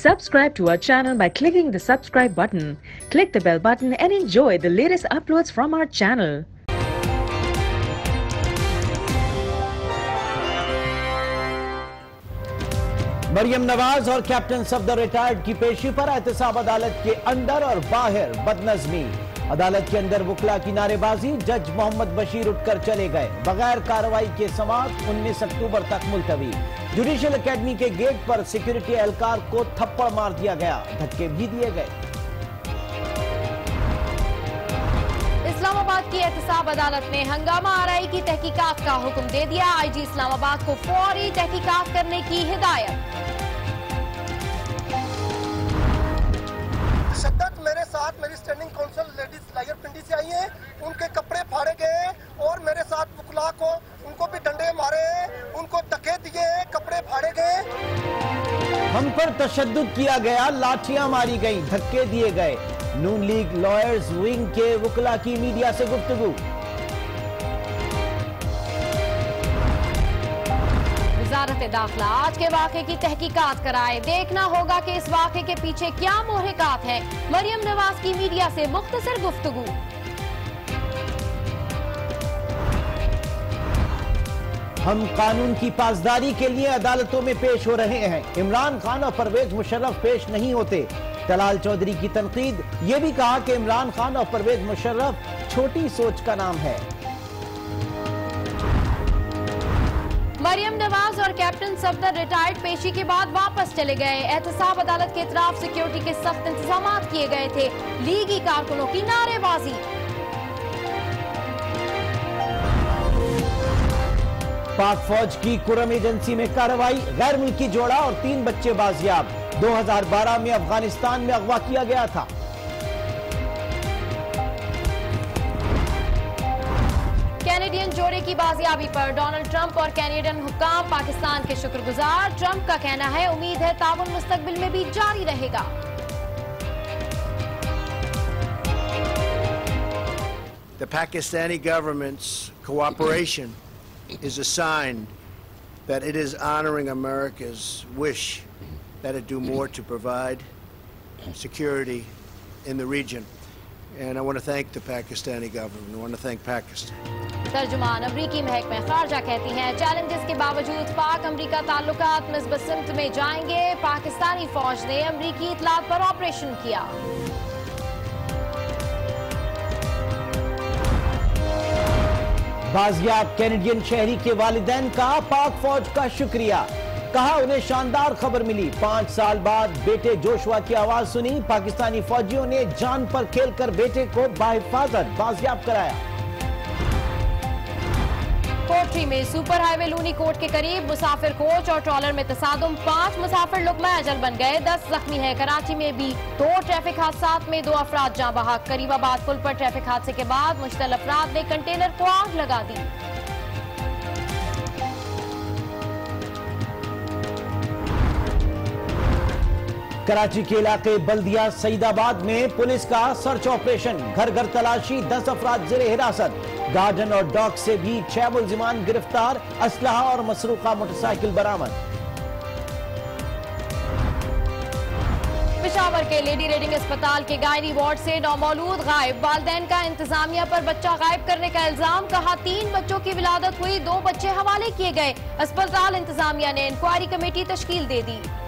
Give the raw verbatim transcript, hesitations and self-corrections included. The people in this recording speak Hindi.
Subscribe to our channel by clicking the subscribe button. Click the bell button and enjoy the latest uploads from our channel. Maryam Nawaz और कैप्टन सफदर रिटायर्ड की पेशी पर एहतसाब अदालत के अंदर और बाहर बदनज़मी। अदालत के अंदर वकला की नारेबाजी, जज मोहम्मद बशीर उठकर चले गए। बगैर कार्रवाई के समाअत उन्नीस अक्टूबर तक मुलतवी। जुडिशल एकेडमी के गेट पर सिक्योरिटी एहलकार को थप्पड़ मार दिया गया, धक्के भी दिए गए। इस्लामाबाद की एहतसाब अदालत ने हंगामा आरआई की तहकीकात का हुक्म दे दिया। आईजी इस्लामाबाद को फौरी तहकीकात करने की हिदायत। तशद्दुद मेरे साथ मेरी standing council ladies lawyer Pindi से आई हैं, उनके कपड़े फाड़े गए और मेरे साथ वकला को उनको भी डंडे मारे, उनको धक्के दिए, कपड़े फाड़े गए। हम पर तशद्दुद किया गया, लाठियां मारी गई, धक्के दिए गए। नून लीग लॉयर्स विंग के वकला की मीडिया से गुफ्तगू। वजारत दाखिला आज के वाक़े की तहकीकात कराए। देखना होगा कि इस वाक़े के पीछे क्या मोहरिकात हैं। मरियम नवाज की मीडिया से मुख्तसर गुफ्तगू। हम कानून की पासदारी के लिए अदालतों में पेश हो रहे हैं। इमरान खान और परवेज मुशर्रफ पेश नहीं होते। तलाल चौधरी की तनकीद। ये भी कहा कि इमरान खान और परवेज मुशर्रफ छोटी सोच का नाम है। मरियम नवाज और कैप्टन सफदर रिटायर्ड पेशी के बाद वापस चले गए। एहतसाब अदालत के इतराफ सिक्योरिटी के सख्त इंतजाम किए गए थे। लीगी कारकुनों की नारेबाजी। पाक फौज की कुरम एजेंसी में कार्रवाई, गैर मुल्की जोड़ा और तीन बच्चे बाजियाब। दो हजार बारह में अफगानिस्तान में अगवा किया गया था। कैनेडियन जोड़े की बाजियाबी पर डोनाल्ड ट्रंप और कैनेडियन हुक्काम पाकिस्तान के शुक्रगुजार। ट्रंप का कहना है उम्मीद है ताउन मुस्तकबिल में भी जारी रहेगा। The Pakistani government's cooperation is a sign that it is honoring America's wish that it do more to provide security in the region. And I want to thank the Pakistani government. I want to thank Pakistan. तर्जुमान अमरीकी महकमा खारजा कहती हैं चैलेंजेस के बावजूद पाक अमरीका ताल्लुकात मिस्बत सिमत में जाएंगे। पाकिस्तानी फौज ने अमरीकी इतलात पर ऑपरेशन किया। बाजियाब कैनेडियन शहरी के वालिदैन का पाक फौज का शुक्रिया। कहा उन्हें शानदार खबर मिली। पांच साल बाद बेटे जोशुआ की आवाज सुनी। पाकिस्तानी फौजियों ने जान पर खेलकर बेटे को बाहिफाजत बाजियाब कराया। कोटरी में सुपर हाईवे लूनी कोट के करीब मुसाफिर कोच और ट्रॉलर में तसादुम। पांच मुसाफिर लुकमा अजल बन गए, दस जख्मी है। कराची में भी दो ट्रैफिक हादसात में दो अफराद जाँ बहक। करीबाबाद पुल पर ट्रैफिक हादसे के बाद मुश्तल अफराद ने कंटेनर को आग लगा दी। कराची के इलाके बल्दिया सईदाबाद में पुलिस का सर्च ऑपरेशन, घर घर तलाशी, दस अफराद जेरे हिरासत। गार्डन और डॉग से भी छह मुल्जिमान गिरफ्तार, असलहा और मसरूका मोटरसाइकिल बरामद। पेशावर के लेडी रेडिंग अस्पताल के गायनी वार्ड से नौमौलूद गायब। वालिदैन का इंतजामिया पर बच्चा गायब करने का इल्जाम। कहा तीन बच्चों की विलादत हुई, दो बच्चे हवाले किए गए। अस्पताल इंतजामिया ने इंक्वायरी कमेटी तश्कील दे दी।